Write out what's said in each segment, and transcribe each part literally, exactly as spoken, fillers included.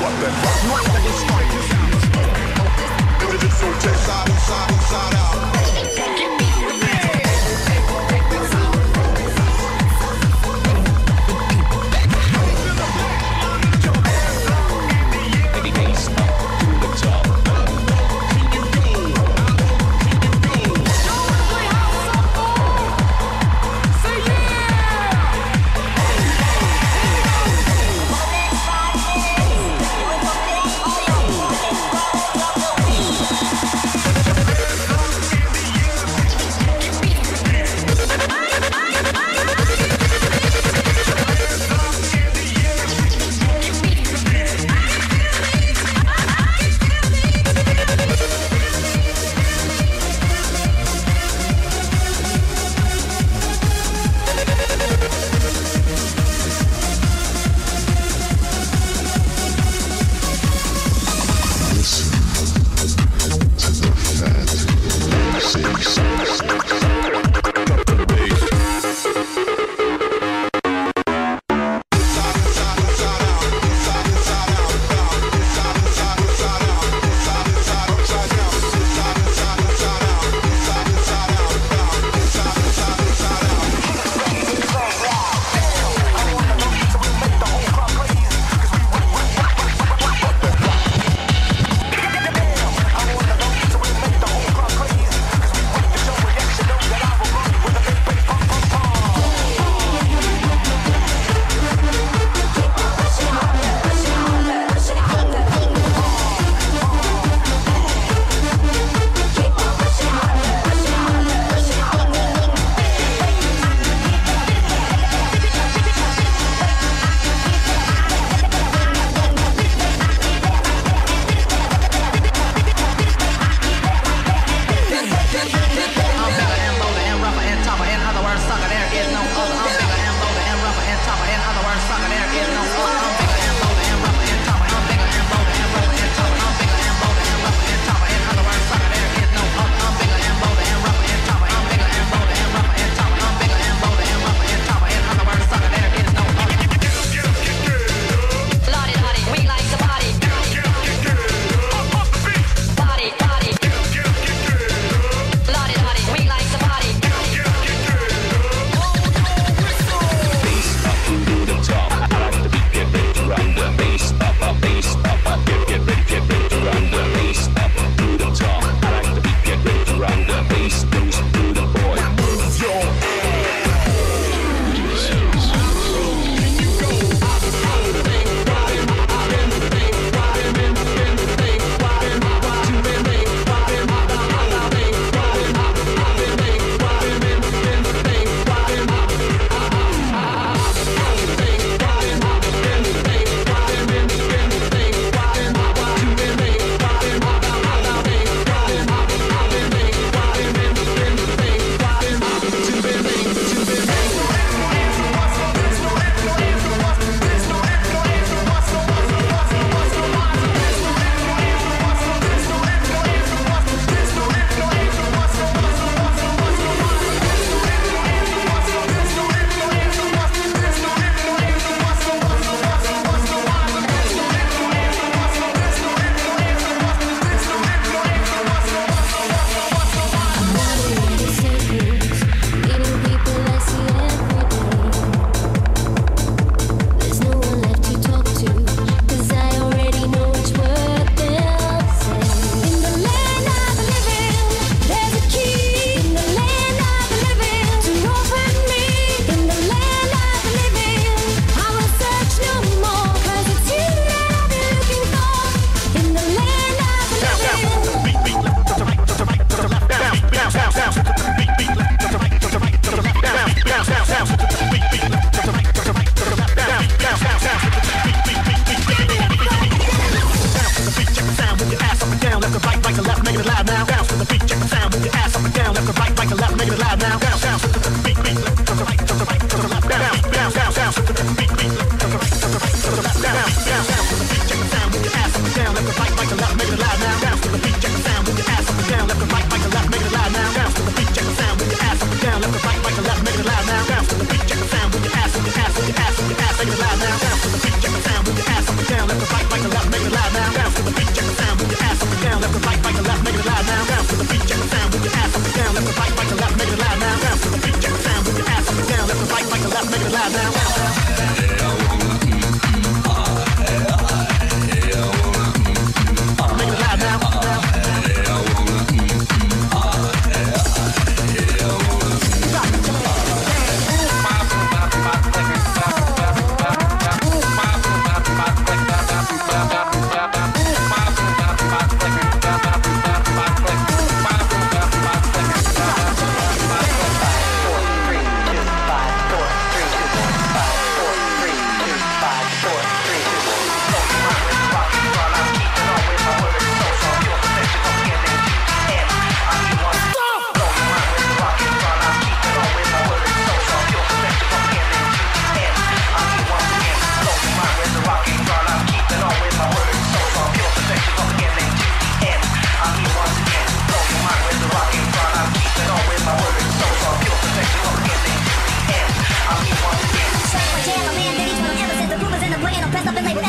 Make it loud now. Bounce to the beat, check the sound with your ass up and down. Left to right, right to left, make it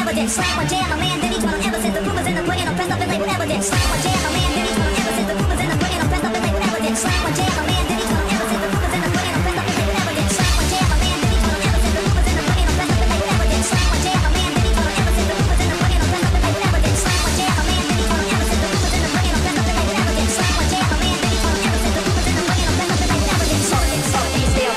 evidence. Slam one jam, my man, then each one on ever since the rumors in the pudding, I'm pressed up and labeled evidence. Slam one jam, my man, then each one on ever since the rumors in the pudding, I'm pressed up and labeled evidence. Slam one jam, my man, then each one on ever since the rumors in the pudding, I'm pressed up and labeled evidence. Slam one jam, my man, then each one on ever since the rumors in the pudding, I'm pressed up and labeled evidence. Slam one jam, my man, then each one on ever since the rumors in the pudding, I'm pressed up and labeled evidence. Slam one jam, my man, then each one on ever since the rumors in the pudding, I'm pressed up and labeled evidence. Slam one jam, my man, then each one on ever since the rumors in the pudding, I'm pressed up and labeled evidence. So so these days.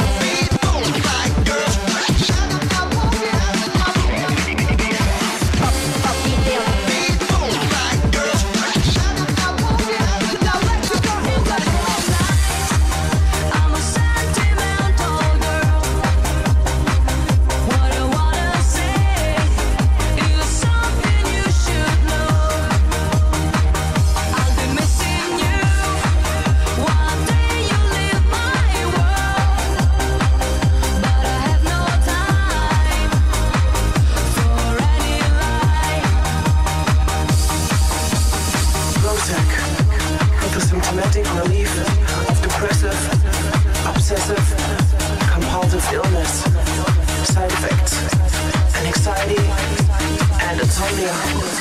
Illness, side effects, and anxiety, and insomnia.